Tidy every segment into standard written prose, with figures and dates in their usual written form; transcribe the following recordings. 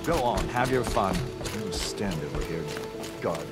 Go on, have your fun. Don't stand over here guarding.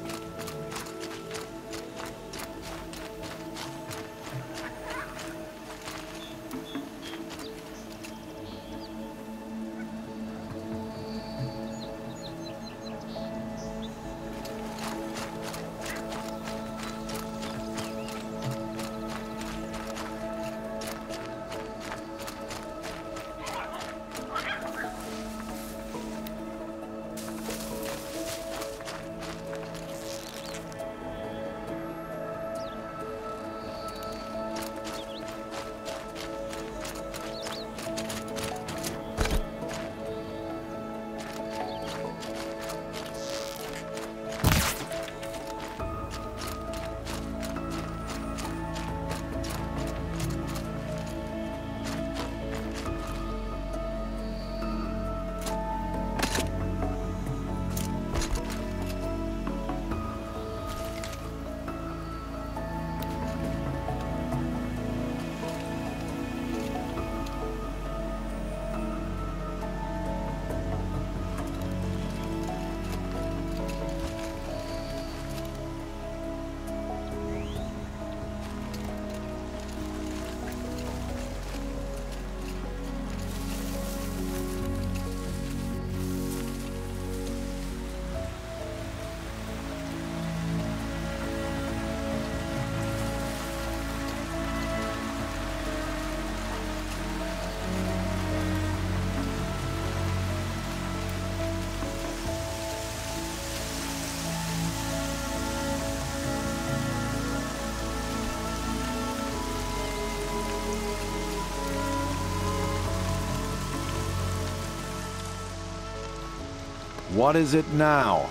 What is it now?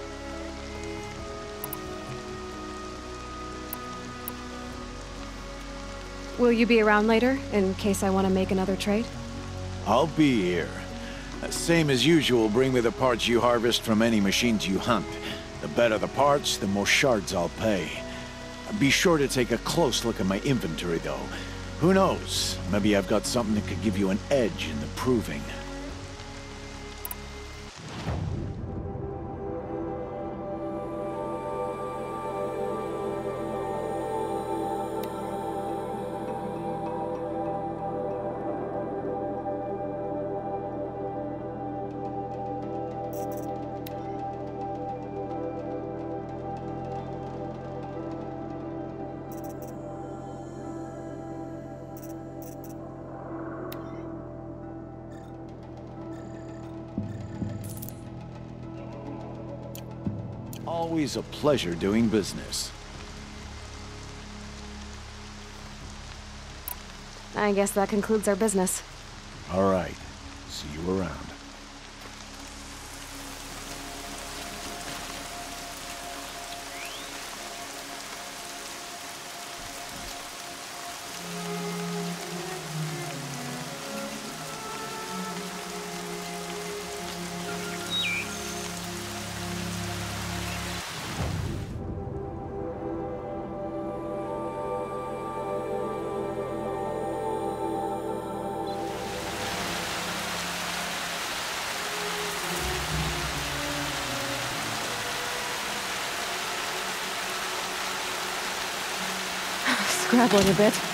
Will you be around later, in case I want to make another trade? I'll be here. Same as usual, bring me the parts you harvest from any machines you hunt. The better the parts, the more shards I'll pay. Be sure to take a close look at my inventory, though. Who knows? Maybe I've got something that could give you an edge in the proving. Always a pleasure doing business. I guess that concludes our business. All right. See you around. Scrabbling a bit.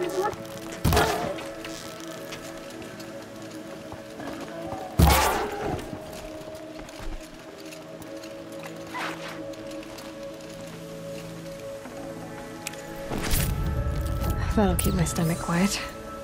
That'll keep my stomach quiet.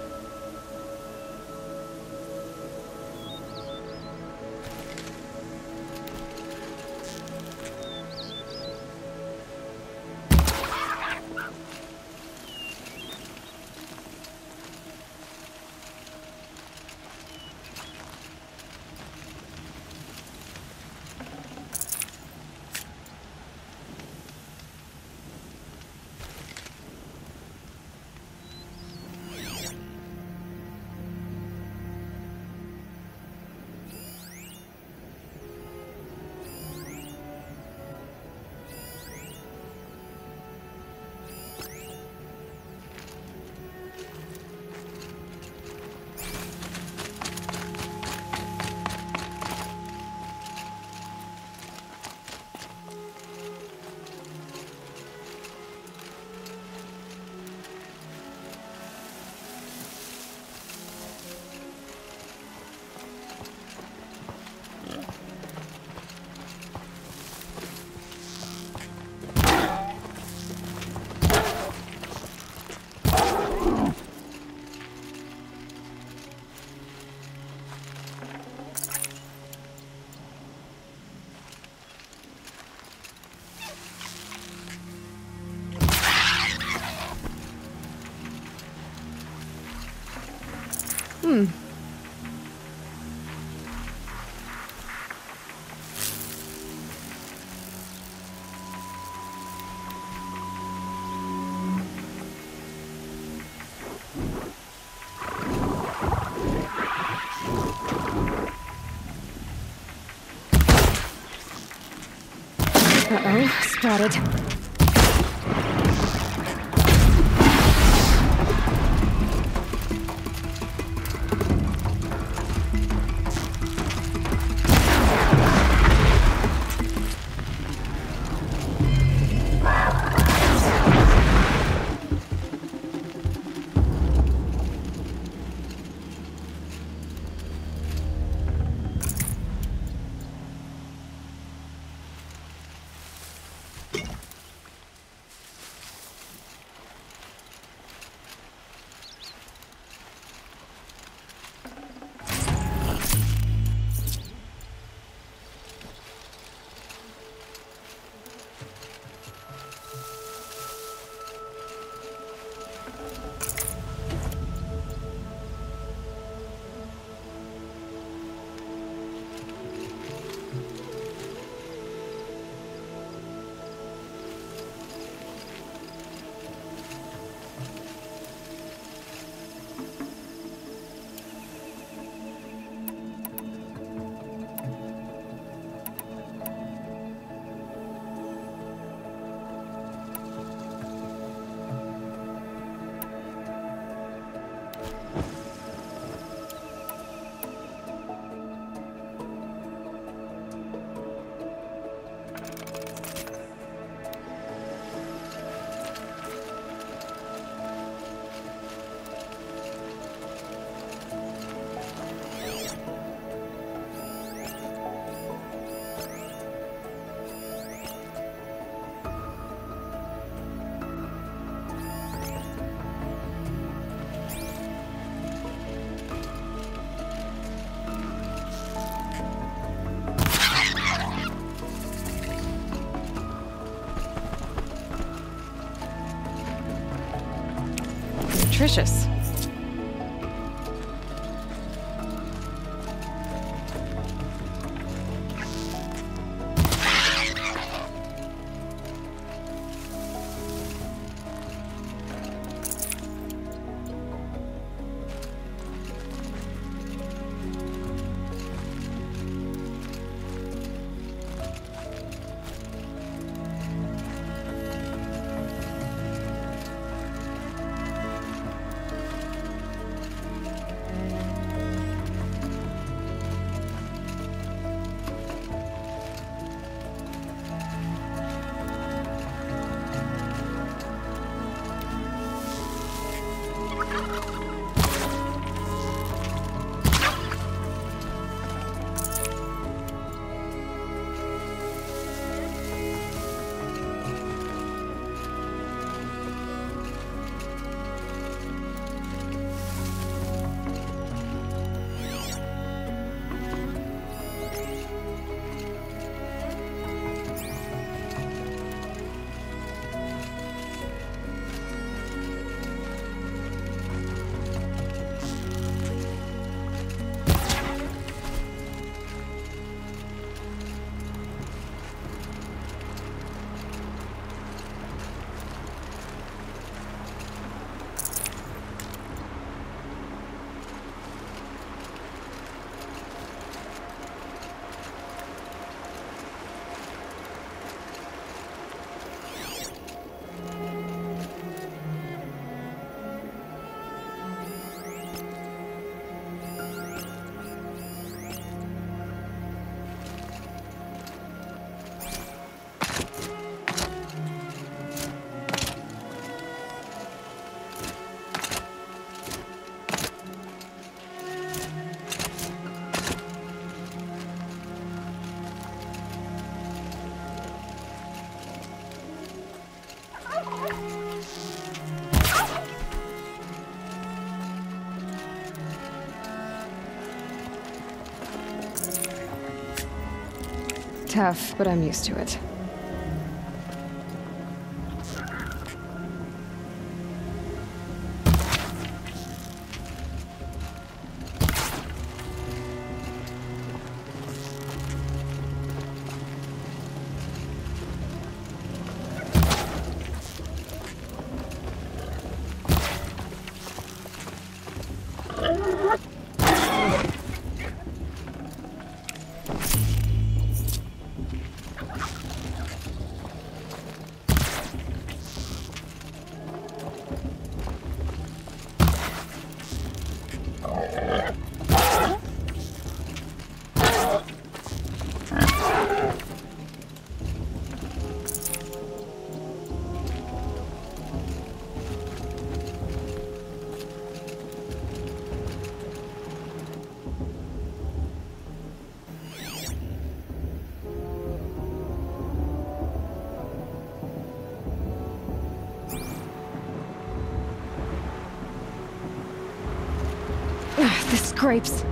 Uh-oh, spotted. Nutritious. Tough, but I'm used to it. This scrapes.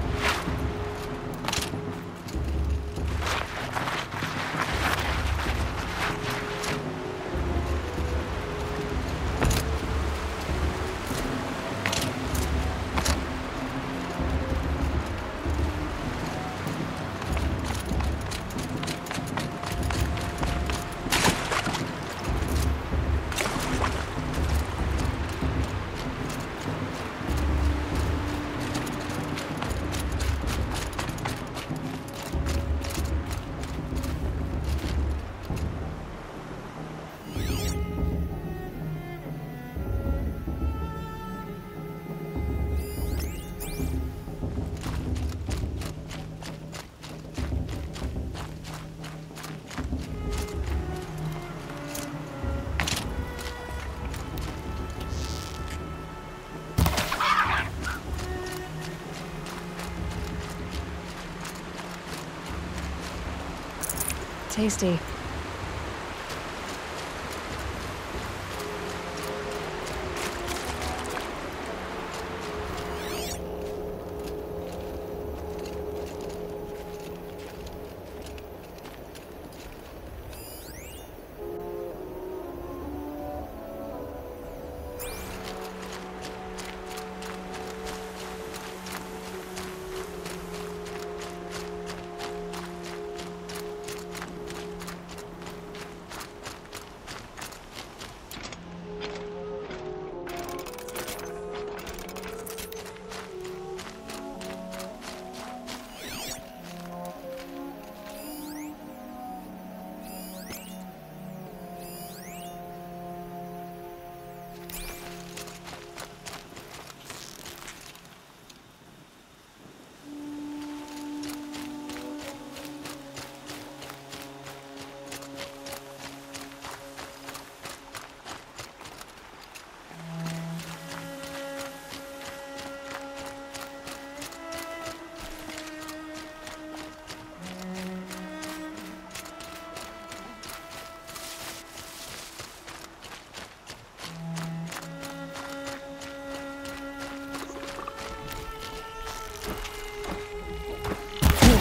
Tasty.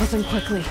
wasn't quickly.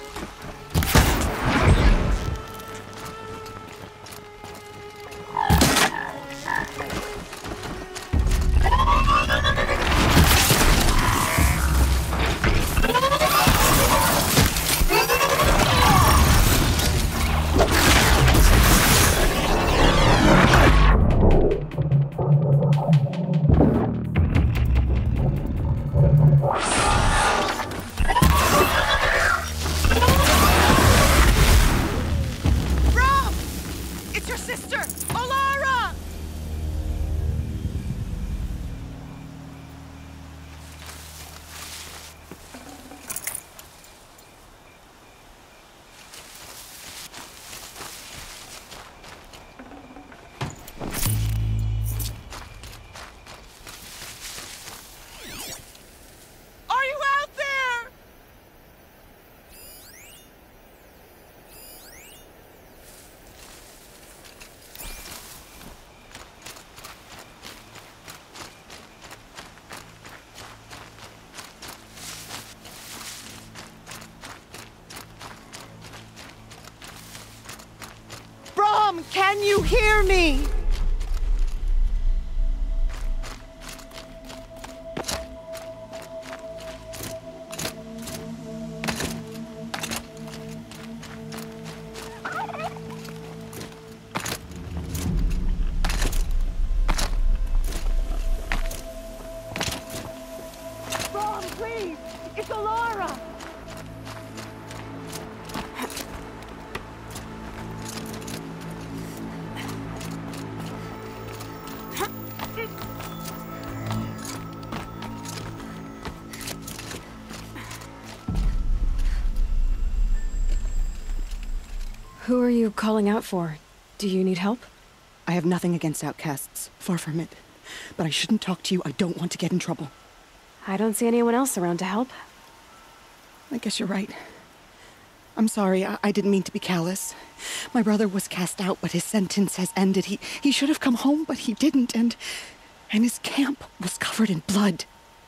Can you hear me? Brom, please! It's Alara! Who are you calling out for? Do you need help? I have nothing against outcasts. Far from it. But I shouldn't talk to you. I don't want to get in trouble. I don't see anyone else around to help. I guess you're right. I'm sorry. I didn't mean to be callous. My brother was cast out, but his sentence has ended. He should have come home, but he didn't, and his camp was covered in blood.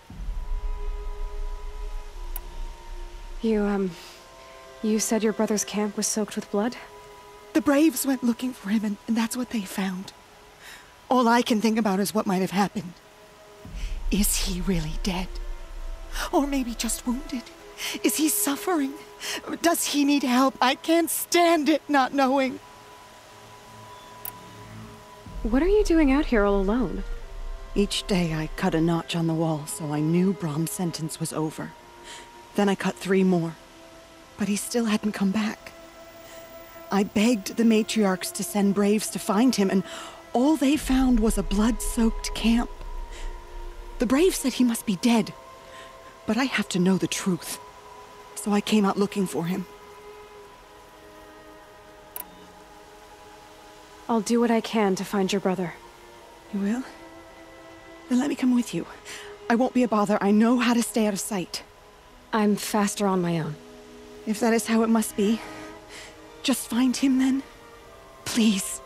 You said your brother's camp was soaked with blood? The Braves went looking for him, and that's what they found. All I can think about is what might have happened. Is he really dead? Or maybe just wounded? Is he suffering? Does he need help? I can't stand it not knowing. What are you doing out here all alone? Each day I cut a notch on the wall so I knew Brom's sentence was over. Then I cut 3 more. But he still hadn't come back. I begged the matriarchs to send Braves to find him, and all they found was a blood-soaked camp. The Braves said he must be dead, but I have to know the truth. So I came out looking for him. I'll do what I can to find your brother. You will? Then let me come with you. I won't be a bother. I know how to stay out of sight. I'm faster on my own. If that is how it must be, just find him then. Please.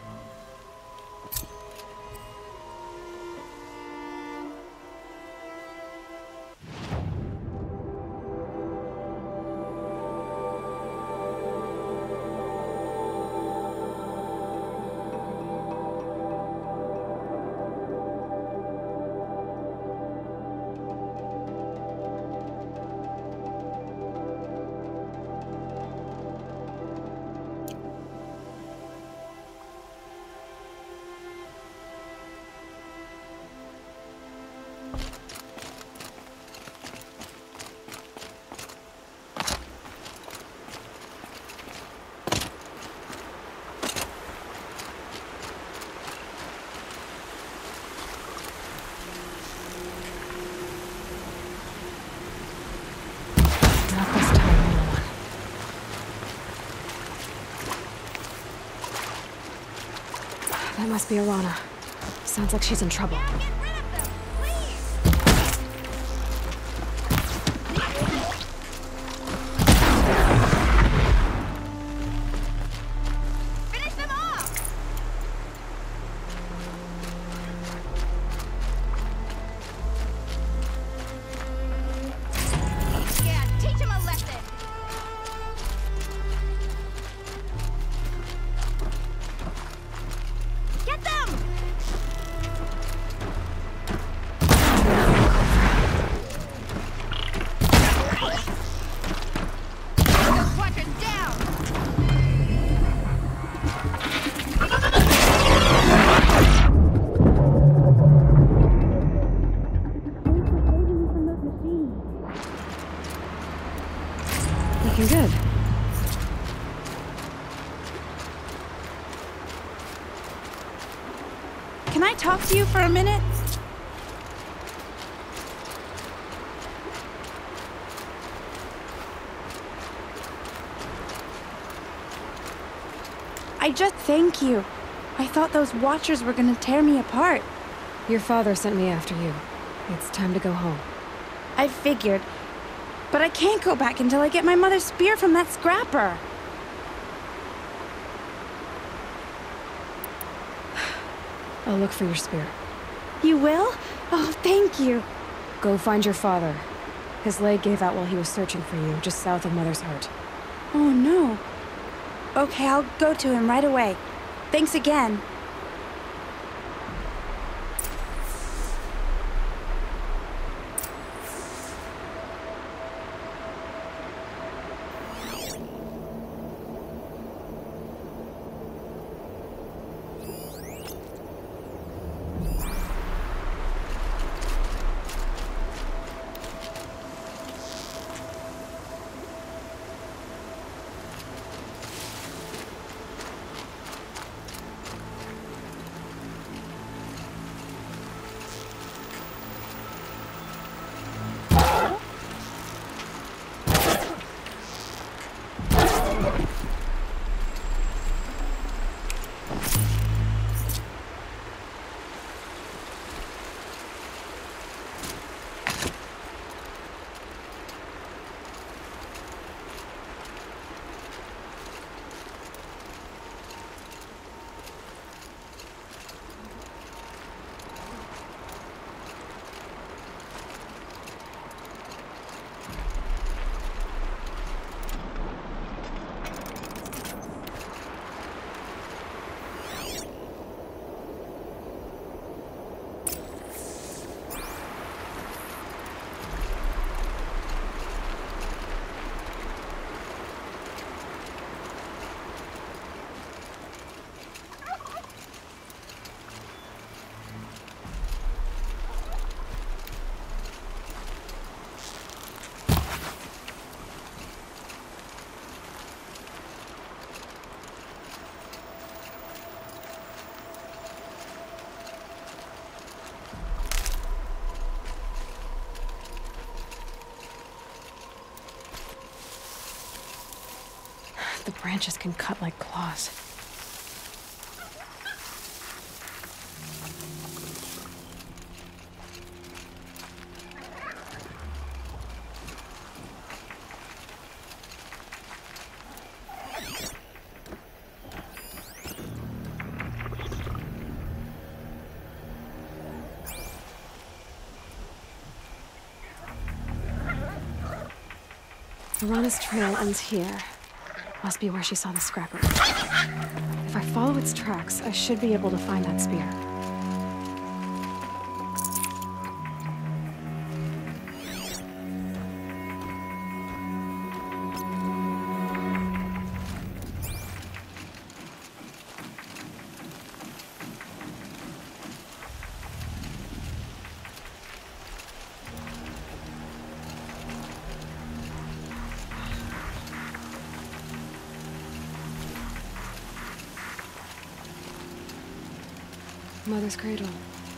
That must be Alana. Sounds like she's in trouble. Yeah, teach him a lesson. looking good. Can I talk to you for a minute? Thank you. I thought those Watchers were gonna tear me apart. Your father sent me after you. It's time to go home. I figured. But I can't go back until I get my mother's spear from that scrapper. I'll look for your spear. You will? Oh, thank you. Go find your father. His leg gave out while he was searching for you, just south of Mother's Heart. Oh, no. Okay, I'll go to him right away. Thanks again. The branches can cut like claws. Lorana's trail ends here. Must be where she saw the scrapper. If I follow its tracks, I should be able to find that spear. Mother's cradle.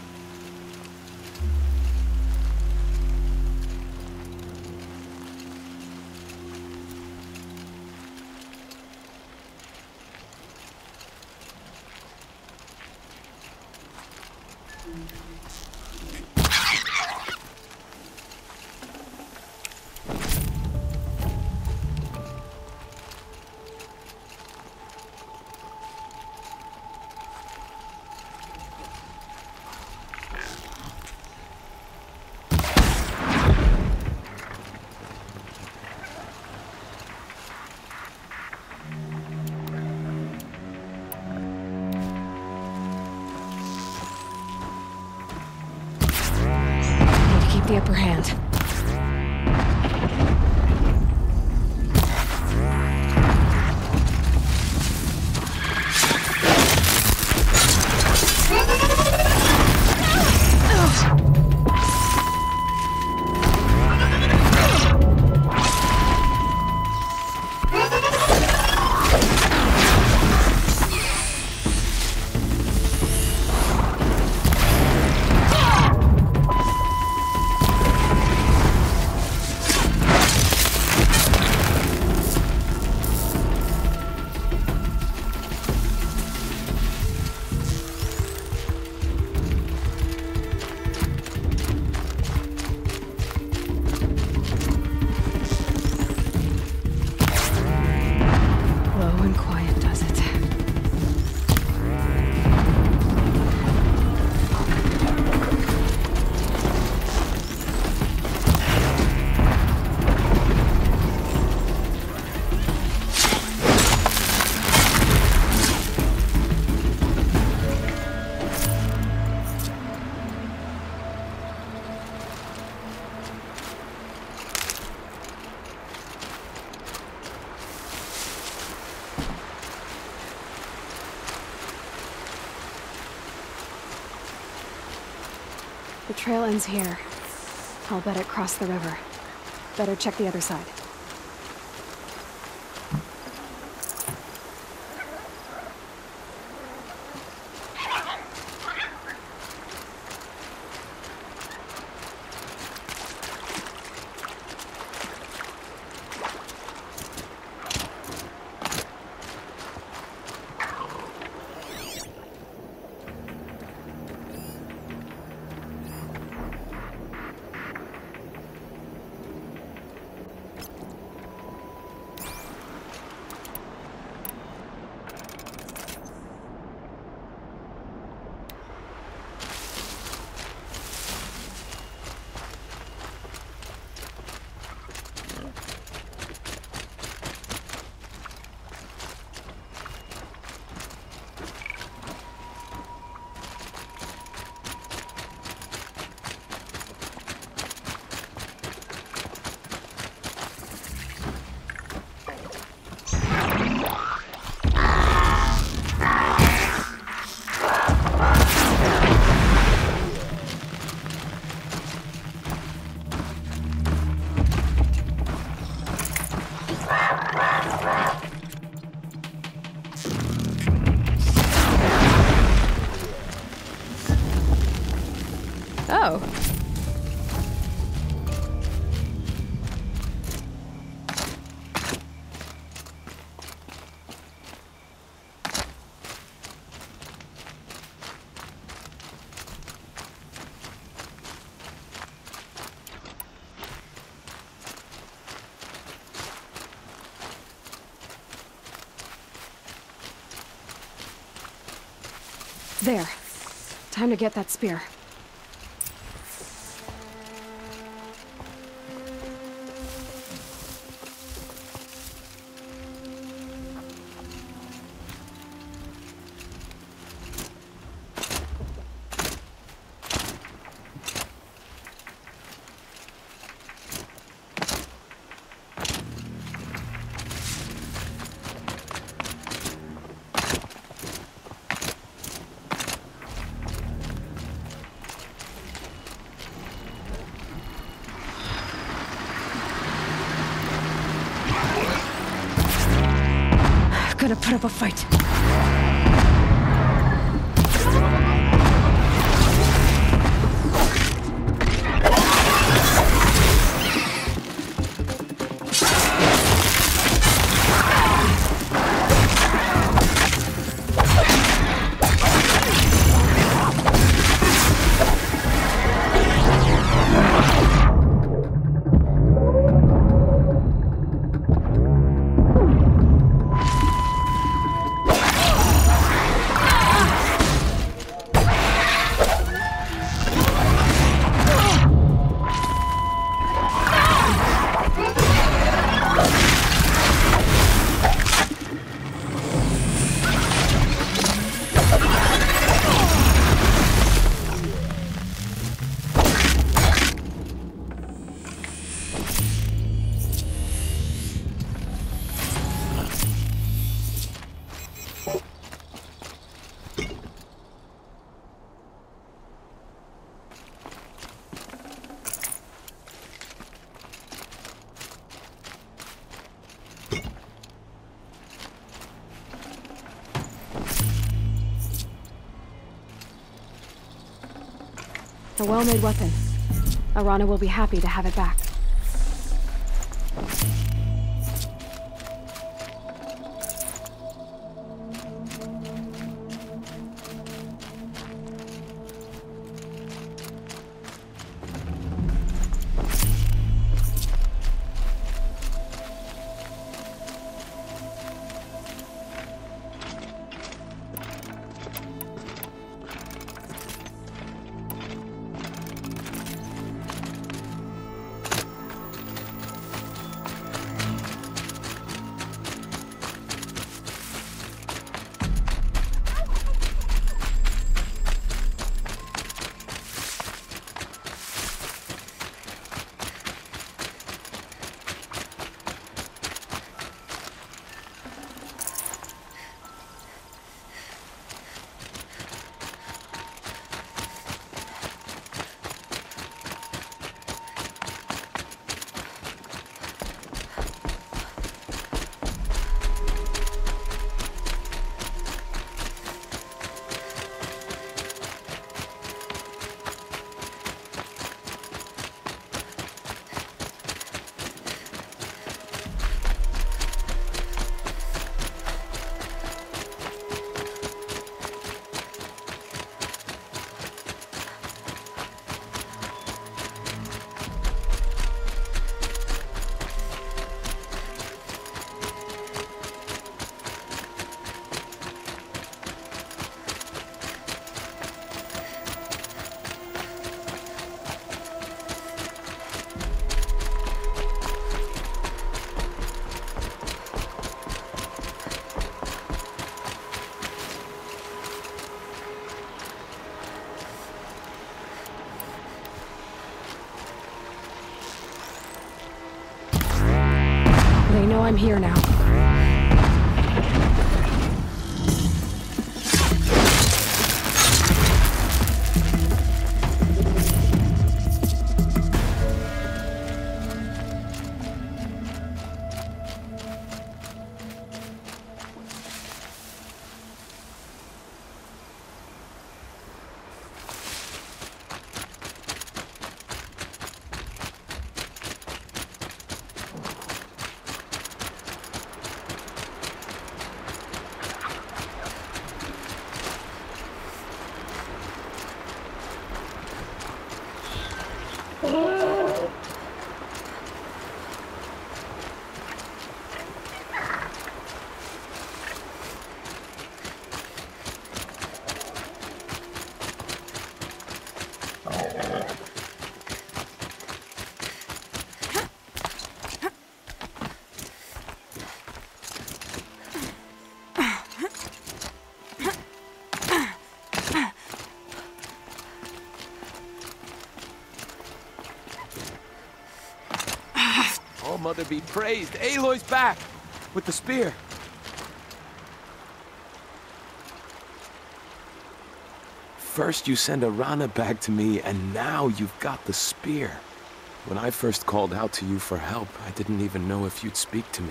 The upper hand. The trail ends here. I'll bet it crossed the river. Better check the other side. Oh. There. Time to get that spear. Gonna put up a fight. A well-made weapon. Arana will be happy to have it back. here now. Mother be praised. Aloy's back with the spear. First you send Arana back to me, and now you've got the spear. When I first called out to you for help, I didn't even know if you'd speak to me.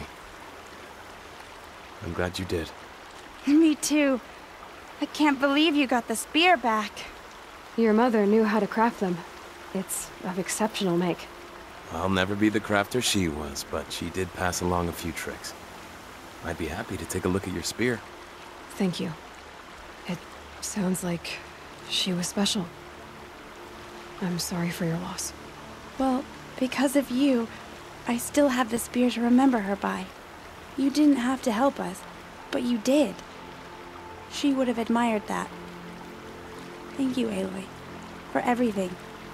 I'm glad you did. Me too. I can't believe you got the spear back. Your mother knew how to craft them. It's of exceptional make. I'll never be the crafter she was, but she did pass along a few tricks. I'd be happy to take a look at your spear. Thank you. It sounds like she was special. I'm sorry for your loss. Well, because of you, I still have the spear to remember her by. You didn't have to help us, but you did. She would have admired that. Thank you, Aloy, for everything.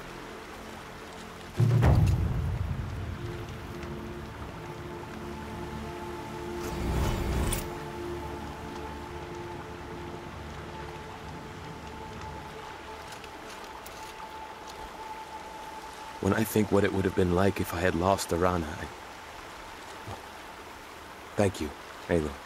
When I think what it would have been like if I had lost Arana, Thank you, Aloy.